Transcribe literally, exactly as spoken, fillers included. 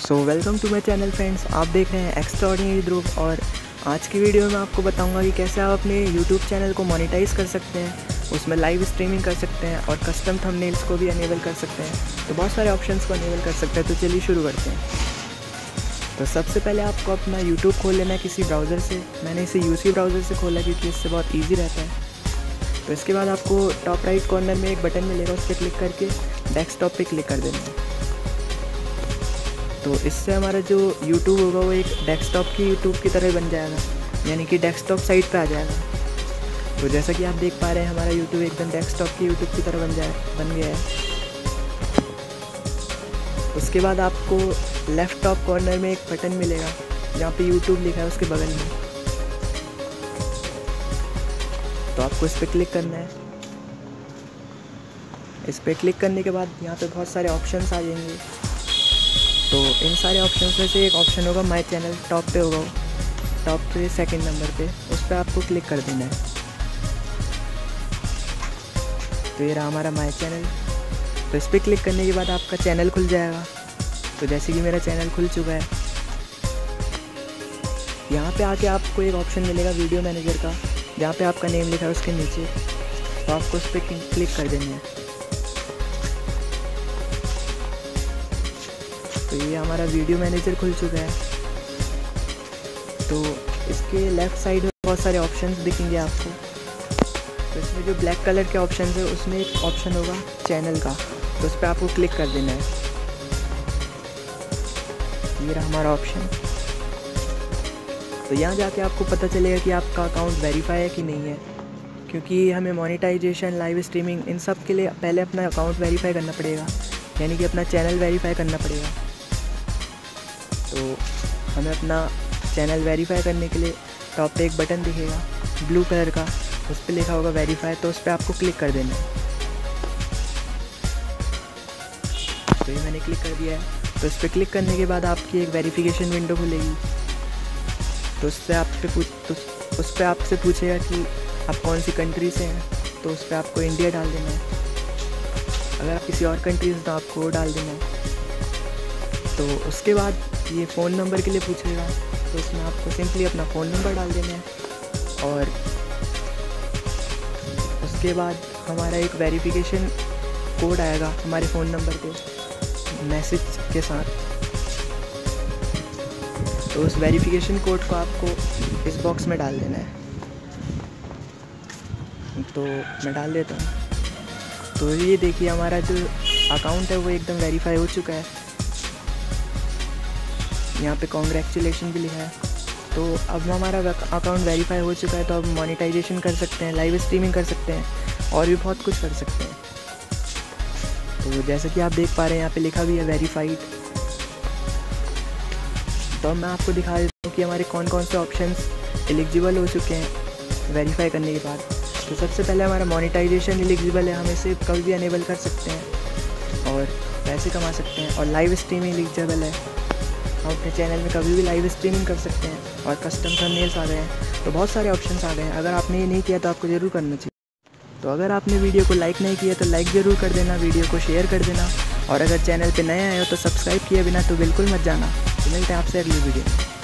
So welcome to my channel friends, आप देख रहे हैं एक्स्ट्राऑर्डिनरी ध्रुव। और आज की वीडियो में आपको बताऊंगा कि कैसे आप अपने यूट्यूब चैनल को मोनेटाइज कर सकते हैं, उसमें लाइव स्ट्रीमिंग कर सकते हैं और कस्टम थंबनेल्स को भी अनेबल कर सकते हैं। तो बहुत सारे ऑप्शंस को अनेबल कर सकते हैं। तो चलिए शुरू करते हैं। तो सबसे पहले आपको अपना यूट्यूब खोल लेना है किसी ब्राउज़र से। मैंने इसे यूसी ब्राउज़र से खोला क्योंकि इससे बहुत ईजी रहता है। तो इसके बाद आपको टॉप राइट कॉर्नर में एक बटन मिलेगा, उस पर क्लिक करके डेस्कटॉप पे क्लिक कर देना है। तो इससे हमारा जो यूट्यूब होगा वो एक डेस्कटॉप की यूट्यूब की तरह बन जाएगा, यानी कि डेस्कटॉप साइट पे आ जाएगा। तो जैसा कि आप देख पा रहे हैं हमारा यूट्यूब एकदम डेस्कटॉप की यूट्यूब की तरह बन जाए बन गया है। उसके बाद आपको लेफ़्ट टॉप कॉर्नर में एक बटन मिलेगा जहाँ पे यूट्यूब लिखा है, उसके बगल में। तो आपको इस पर क्लिक करना है। इस पर क्लिक करने के बाद यहाँ पे बहुत सारे ऑप्शंस आ जाएंगे। तो इन सारे ऑप्शंस में से एक ऑप्शन होगा माय चैनल, टॉप पे होगा, टॉप पे सेकंड नंबर पे, उस पर आपको क्लिक कर देना है। तो ये रहा हमारा माय चैनल। तो इस पर क्लिक करने के बाद आपका चैनल खुल जाएगा। तो जैसे कि मेरा चैनल खुल चुका है, यहाँ पे आके आपको एक ऑप्शन मिलेगा वीडियो मैनेजर का, जहाँ पे आपका नेम लिखा है उसके नीचे। तो आपको उस पर क्लिक कर देना है। तो ये हमारा वीडियो मैनेजर खुल चुका है। तो इसके लेफ़्ट साइड में बहुत सारे ऑप्शंस दिखेंगे आपको। तो इसमें जो ब्लैक कलर के ऑप्शंस है उसमें एक ऑप्शन होगा चैनल का, तो उस पर आपको क्लिक कर देना है। ये रहा हमारा ऑप्शन। तो यहाँ जाके आपको पता चलेगा कि आपका अकाउंट वेरीफाई है कि नहीं है, क्योंकि हमें मोनेटाइजेशन, लाइव स्ट्रीमिंग, इन सब के लिए पहले अपना अकाउंट वेरीफाई करना पड़ेगा, यानी कि अपना चैनल वेरीफाई करना पड़ेगा। तो हमें अपना चैनल वेरीफाई करने के लिए टॉप पे एक बटन दिखेगा ब्लू कलर का, उस पर लिखा होगा वेरीफाई। तो उस पर आपको क्लिक कर देना है। तो ये मैंने क्लिक कर दिया है। तो इस पर क्लिक करने के बाद आपकी एक वेरिफिकेशन विंडो खुलेगी। तो उससे आप पे पूछ तो उस पर आपसे पूछेगा कि आप कौन सी कंट्री से हैं। तो उस पर आपको इंडिया डाल देना है। अगर आप किसी और कंट्री से तो आपको वो डाल देना है। तो उसके बाद ये फ़ोन नंबर के लिए पूछेगा, तो उसमें आपको सिंपली अपना फ़ोन नंबर डाल देना है। और उसके बाद हमारा एक वेरिफिकेशन कोड आएगा हमारे फ़ोन नंबर पे मैसेज के साथ। तो उस वेरिफिकेशन कोड को आपको इस बॉक्स में डाल देना है। तो मैं डाल देता हूँ। तो ये देखिए हमारा जो अकाउंट है वो एकदम वेरीफाई हो चुका है। यहाँ पे कॉन्ग्रेचुलेशन भी लिखा है। तो अब हमारा अकाउंट वेरीफाई हो चुका है। तो अब मोनेटाइजेशन कर सकते हैं, लाइव स्ट्रीमिंग कर सकते हैं और भी बहुत कुछ कर सकते हैं। तो जैसे कि आप देख पा रहे हैं यहाँ पे लिखा भी है वेरीफाइड। तो अब मैं आपको दिखा देता हूँ कि हमारे कौन कौन से ऑप्शंस एलिजिबल हो चुके हैं वेरीफाई करने के बाद। तो सबसे पहले हमारा मोनेटाइजेशन एलिजिबल है, हम इसे कभी भी अनेबल कर सकते हैं और पैसे कमा सकते हैं। और लाइव स्ट्रीमिंग एलिजिबल है, हम अपने चैनल में कभी भी लाइव स्ट्रीमिंग कर सकते हैं। और कस्टम थंबनेल्स आ गए हैं। तो बहुत सारे ऑप्शंस आ गए हैं। अगर आपने ये नहीं किया तो आपको ज़रूर करना चाहिए। तो अगर आपने वीडियो को लाइक नहीं किया तो लाइक ज़रूर कर देना, वीडियो को शेयर कर देना। और अगर चैनल पे नए आए हो तो सब्सक्राइब किए बिना तो बिल्कुल मत जाना। तो मिलते हैं आपसे अगली वीडियो में।